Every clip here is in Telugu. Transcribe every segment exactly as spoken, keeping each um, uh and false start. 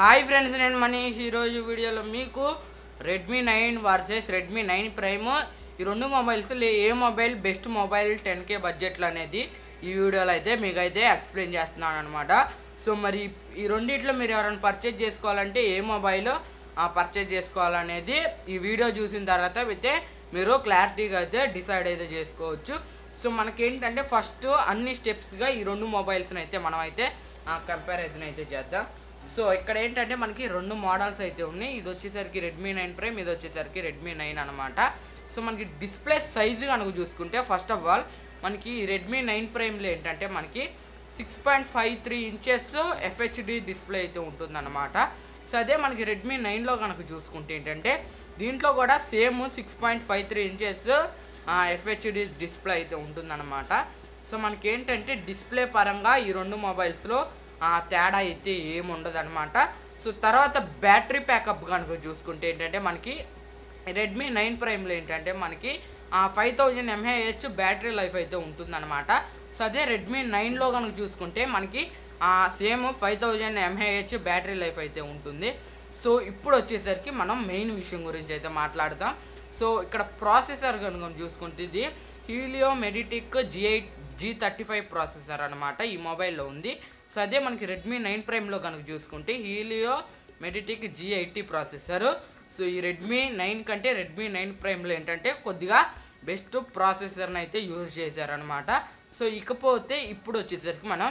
హాయ్ ఫ్రెండ్స్, నేను మనీష్. ఈరోజు వీడియోలో మీకు Redmi nine versus Redmi nine prime ఈ రెండు మొబైల్స్ ఏ mobile best mobile ten K బడ్జెట్లో అనేది ఈ వీడియోలో అయితే మీకైతే ఎక్స్ప్లెయిన్ చేస్తున్నాను అనమాట. సో మరి ఈ రెండిట్లో మీరు ఎవరైనా పర్చేజ్ చేసుకోవాలంటే ఏ మొబైల్ పర్చేజ్ చేసుకోవాలనేది ఈ వీడియో చూసిన తర్వాత అయితే మీరు క్లారిటీగా అయితే డిసైడ్ అయితే చేసుకోవచ్చు. సో మనకేంటంటే ఫస్ట్ అన్ని స్టెప్స్గా ఈ రెండు మొబైల్స్ని అయితే మనం అయితే కంపారిజన్ అయితే చేద్దాం. సో ఇక్కడ ఏంటంటే మనకి రెండు మోడల్స్ అయితే ఉన్నాయి. ఇది వచ్చేసరికి రెడ్మీ నైన్ ప్రైమ్, ఇది వచ్చేసరికి రెడ్మీ నైన్ అనమాట. సో మనకి డిస్ప్లే సైజు కనుక చూసుకుంటే ఫస్ట్ ఆఫ్ ఆల్ మనకి రెడ్మీ నైన్ ప్రైమ్లో ఏంటంటే మనకి six point five three inches FHD display అయితే ఉంటుందన్నమాట. సో అదే మనకి రెడ్మీ నైన్లో కనుక చూసుకుంటే ఏంటంటే దీంట్లో కూడా same six point five three inches FHD display అయితే ఉంటుందన్నమాట. సో మనకి ఏంటంటే డిస్ప్లే పరంగా ఈ రెండు మొబైల్స్లో తేడా అయితే ఏముండదు అనమాట. సో తర్వాత బ్యాటరీ ప్యాకప్ కనుక చూసుకుంటే ఏంటంటే మనకి రెడ్మీ నైన్ ప్రైమ్లో ఏంటంటే మనకి five thousand mAh battery life అయితే ఉంటుందన్నమాట. సో అదే రెడ్మీ నైన్లో కనుక చూసుకుంటే మనకి same five thousand mAh battery life అయితే ఉంటుంది. సో ఇప్పుడు వచ్చేసరికి మనం మెయిన్ విషయం గురించి అయితే మాట్లాడతాం. సో ఇక్కడ ప్రాసెసర్ కనుక చూసుకుంటే ఇది Helio MediaTek G eight G thirty five processor అనమాట ఈ మొబైల్లో ఉంది. సో అదే మనకి రెడ్మీ నైన్ ప్రైమ్లో కనుక చూసుకుంటే Helio MediaTek G eighty processor. So ఈ రెడ్మీ నైన్ కంటే రెడ్మీ నైన్ ప్రైమ్లో ఏంటంటే కొద్దిగా బెస్ట్ ప్రాసెసర్ని అయితే యూజ్ చేశారనమాట. సో ఇకపోతే ఇప్పుడు వచ్చేసరికి మనం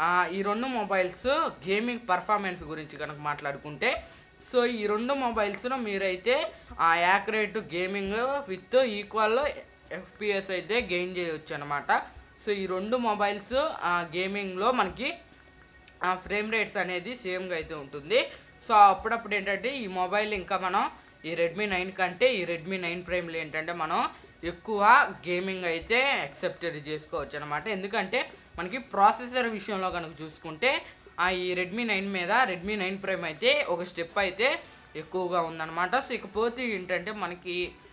ఈ రెండు మొబైల్స్ గేమింగ్ పర్ఫార్మెన్స్ గురించి కనుక మాట్లాడుకుంటే సో ఈ రెండు మొబైల్స్లో మీరైతే ఆ accurate gaming with equal FPS అయితే గెయిన్ చేయవచ్చు అనమాట. సో ఈ రెండు మొబైల్స్ గేమింగ్లో మనకి ఫ్రేమ్ రేట్స్ అనేది సేమ్గా అయితే ఉంటుంది. సో అప్పుడప్పుడు ఏంటంటే ఈ మొబైల్ ఇంకా మనం ఈ రెడ్మీ నైన్ కంటే ఈ రెడ్మీ నైన్ ప్రైమ్లో ఏంటంటే మనం ఎక్కువ గేమింగ్ అయితే యాక్సెప్టెడ్ చేసుకోవచ్చు అనమాట. ఎందుకంటే మనకి ప్రాసెసర్ విషయంలో కనుక చూసుకుంటే ఈ రెడ్మీ నైన్ మీద రెడ్మీ నైన్ ప్రైమ్ అయితే ఒక స్టెప్ అయితే ఎక్కువగా ఉందన్నమాట. సో ఇకపోతే ఏంటంటే మనకి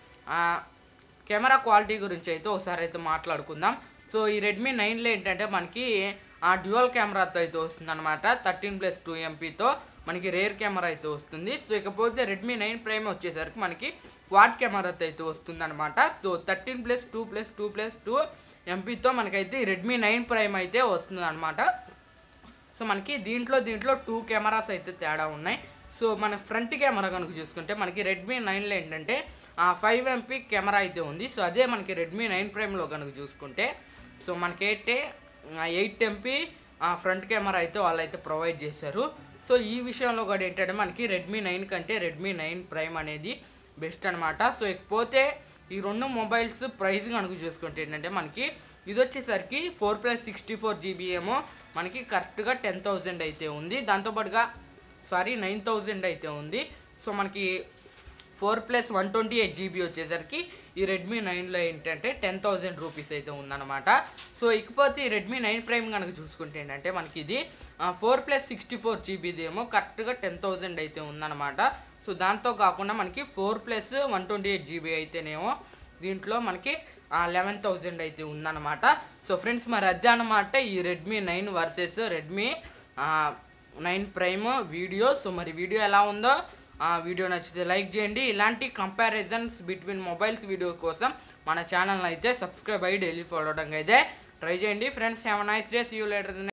కెమెరా క్వాలిటీ గురించి అయితే ఒకసారి అయితే మాట్లాడుకుందాం. సో ఈ రెడ్మీ నైన్లో ఏంటంటే మనకి ఆ డ్యూయల్ కెమెరాతో అయితే వస్తుంది అనమాట. థర్టీన్ ప్లస్ టూ ఎంపీతో మనకి రేర్ కెమెరా అయితే వస్తుంది. సో ఇకపోతే రెడ్మీ నైన్ ప్రైమ్ వచ్చేసరికి మనకి క్వాడ్ కెమెరాతో అయితే వస్తుంది అనమాట. So thirteen plus two plus two plus two ఎంపీతో మనకైతే రెడ్మీ నైన్ ప్రైమ్ అయితే వస్తుంది అనమాట. సో మనకి దీంట్లో దీంట్లో టూ కెమెరాస్ అయితే తేడా ఉన్నాయి. సో మన ఫ్రంట్ కెమెరా కనుక చూసుకుంటే మనకి రెడ్మీ నైన్లో ఏంటంటే ఫైవ్ ఎంపీ కెమెరా అయితే ఉంది. సో అదే మనకి రెడ్మీ నైన్ ప్రైమ్లో కనుక చూసుకుంటే సో మనకైతే ఎయిట్ ఎంపీ ఫ్రంట్ కెమెరా అయితే వాళ్ళైతే ప్రొవైడ్ చేశారు. సో ఈ విషయంలో కూడా ఏంటంటే మనకి రెడ్మీ నైన్ కంటే రెడ్మీ నైన్ ప్రైమ్ అనేది బెస్ట్ అనమాట. సో ఇకపోతే ఈ రెండు మొబైల్స్ ప్రైస్ కనుక చూసుకుంటే ఏంటంటే మనకి ఇది వచ్చేసరికి four plus sixty four GB ఏమో మనకి కరెక్ట్గా టెన్ థౌజండ్ అయితే ఉంది. దాంతోపాటుగా సారీ నైన్ థౌజండ్ అయితే ఉంది. సో మనకి four plus one twenty eight GB వచ్చేసరికి ఈ రెడ్మీ నైన్లో ఏంటంటే టెన్ థౌజండ్ రూపీస్ అయితే ఉందన్నమాట. సో ఇకపోతే ఈ రెడ్మీ నైన్ ప్రైమ్ కనుక చూసుకుంటే ఏంటంటే మనకి ఇది ఫోర్ ప్లస్ సిక్స్టీ ఫోర్ జీబీది ఏమో కరెక్ట్గా టెన్ థౌజండ్ అయితే ఉందన్నమాట. సో దాంతో కాకుండా మనకి four plus one twenty eight GB అయితేనేమో దీంట్లో మనకి లెవెన్ థౌజండ్ అయితే ఉందన్నమాట. సో ఫ్రెండ్స్ మరి అదే అనమాట ఈ Redmi nine versus Redmi nine prime video. So మరి వీడియో ఎలా ఉందో వీడియో నచ్చితే లైక్ చేయండి. ఇలాంటి కంపారిజన్స్ బిట్వీన్ మొబైల్స్ వీడియో కోసం మన ఛానల్ అయితే సబ్స్క్రైబ్ అయ్యి డైలీ ఫాలో అవడానికి అయితే ట్రై చేయండి. Friends have a nice day, see you later.